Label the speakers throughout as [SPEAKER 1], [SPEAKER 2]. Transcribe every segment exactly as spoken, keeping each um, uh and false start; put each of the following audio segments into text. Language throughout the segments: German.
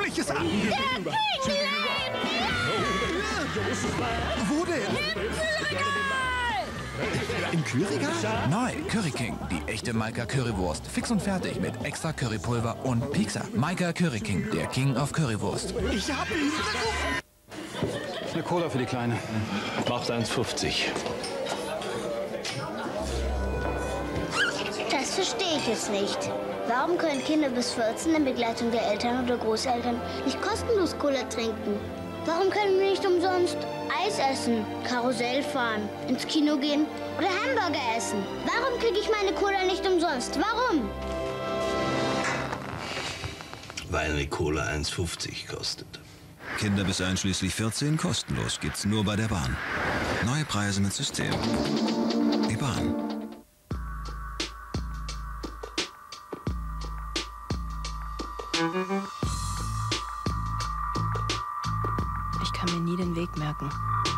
[SPEAKER 1] Sprich es an!
[SPEAKER 2] Der King lebt!
[SPEAKER 1] Wo denn? Im Kühlregal?
[SPEAKER 3] Neu, Curry King. Die echte Maika Currywurst. Fix und fertig mit extra Currypulver und Piekser. Maika Curry King, der King of Currywurst.
[SPEAKER 1] Ich hab ihn!
[SPEAKER 4] Eine Cola für die Kleine. Macht eins fünfzig.
[SPEAKER 5] Das verstehe ich jetzt nicht. Warum können Kinder bis vierzehn in Begleitung der Eltern oder Großeltern nicht kostenlos Cola trinken? Warum können wir nicht umsonst Eis essen, Karussell fahren, ins Kino gehen oder Hamburger essen? Warum kriege ich meine Cola nicht umsonst? Warum?
[SPEAKER 6] Weil eine Cola eins fünfzig kostet.
[SPEAKER 7] Kinder bis einschließlich vierzehn kostenlos. Gibt's nur bei der Bahn. Neue Preise mit System. Die Bahn.
[SPEAKER 8] Ich kann mir nie den Weg merken.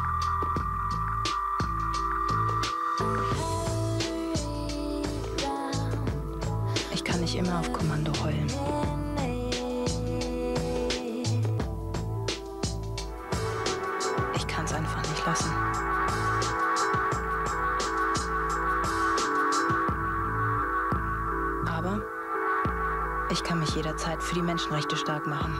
[SPEAKER 8] Ich kann nicht immer auf Kommando heulen. Ich kann es einfach nicht lassen. Aber ich kann mich jederzeit für die Menschenrechte stark machen.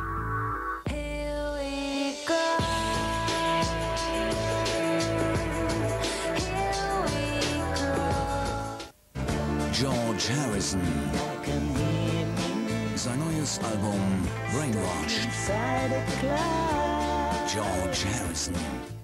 [SPEAKER 7] George Harrison. Sein neues Album Brainwashed. George Harrison.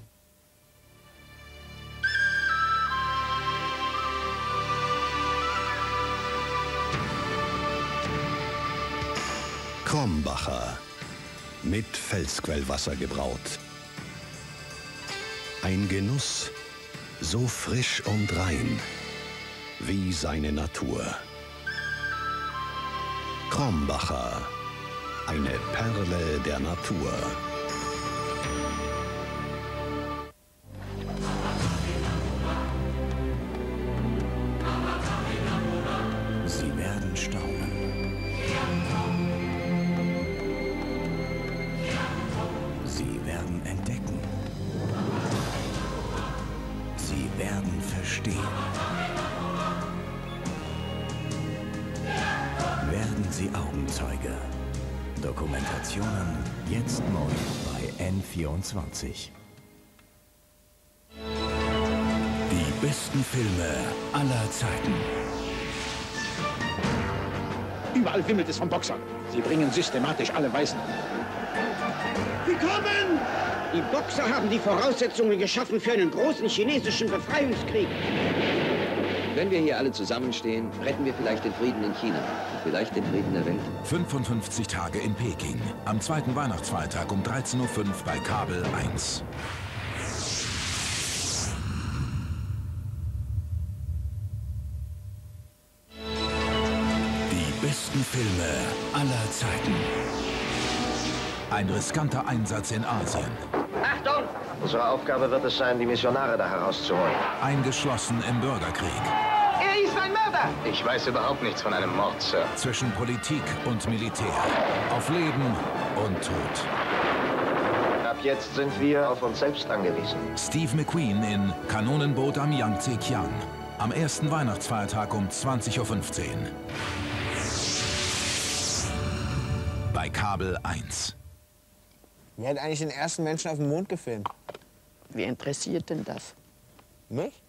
[SPEAKER 9] Krombacher. Mit Felsquellwasser gebraut. Ein Genuss, so frisch und rein wie seine Natur. Krombacher, eine Perle der Natur.
[SPEAKER 7] Sie werden staunen. Sie werden entdecken. Sie werden verstehen. Werden Sie Augenzeuge. Dokumentationen jetzt neu bei N vierundzwanzig. Die besten Filme aller Zeiten.
[SPEAKER 10] Überall wimmelt es von Boxern. Sie bringen systematisch alle Weißen um.
[SPEAKER 11] Sie kommen! Die Boxer haben die Voraussetzungen geschaffen für einen großen chinesischen Befreiungskrieg.
[SPEAKER 12] Wenn wir hier alle zusammenstehen, retten wir vielleicht den Frieden in China. Vielleicht den Frieden der Welt.
[SPEAKER 3] fünfundfünfzig Tage in Peking. Am zweiten Weihnachtsfeiertag um dreizehn Uhr fünf bei Kabel eins. Die besten Filme aller Zeiten. Ein riskanter Einsatz in Asien.
[SPEAKER 13] Achtung! Unsere Aufgabe wird es sein, die Missionare da herauszuholen.
[SPEAKER 3] Eingeschlossen im Bürgerkrieg.
[SPEAKER 13] Er ist ein Mörder! Ich weiß überhaupt nichts von einem Mord, Sir.
[SPEAKER 3] Zwischen Politik und Militär. Auf Leben und Tod.
[SPEAKER 13] Ab jetzt sind wir auf uns selbst angewiesen.
[SPEAKER 3] Steve McQueen in Kanonenboot am Yangtze-Kiang. Am ersten Weihnachtsfeiertag um zwanzig Uhr fünfzehn. Bei Kabel eins.
[SPEAKER 14] Wer hat eigentlich den ersten Menschen auf dem Mond gefilmt?
[SPEAKER 15] Wer interessiert denn das?
[SPEAKER 14] Mich?